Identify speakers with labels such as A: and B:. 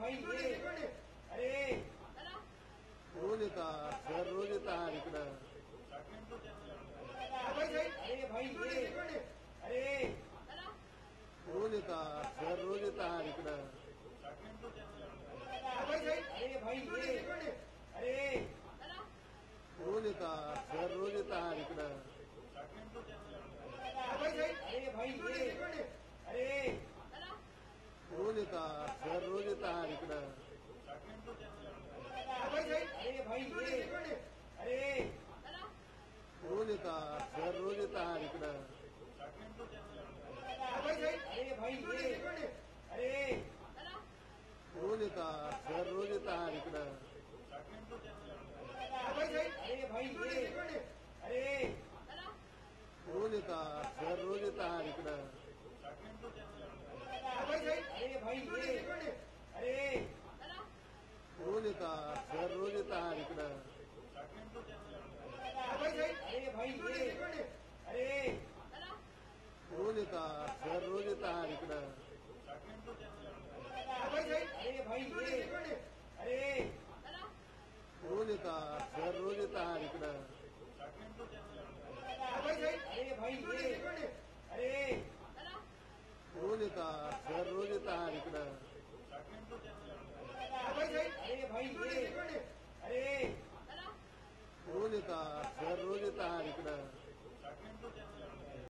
A: भाई ये अरे
B: रोज येतात सर, रोज येतात इकडं.
A: अरे भाई ये अरे
B: रोज येतात सर, रोज येतात इकडं.
A: अरे भाई ये अरे
B: रोज येतात सर, रोज येतात इकडं.
A: अरे भाई ये अरे
B: रोज येतात सर, रोज येतात इकडं.
A: अरे भाई ये अरे
B: रोज येतात सर, रोज येतात इकडं.
A: अरे भाई ये अरे
B: रोज येतात सर, रोज येतात इकडं.
A: अरे भाई ये अरे
B: रोज येतात सर, रोज येतात इकडं.
A: अरे भाई ये अरे
B: रोज येतात सर, रोज येतात इकडं.
A: अरे भाई ये अरे
B: रोज येतात सर, रोज येतात इकडं.
A: अरे भाई ये अरे
B: रोज येतात सर, रोज येतात इकडं.
A: अरे भाई ये अरे
B: रोज येतात सर, रोज येतात इकडं.
A: अरे भाई ये अरे
B: रोज येतात सर, रोज येतात इकडं.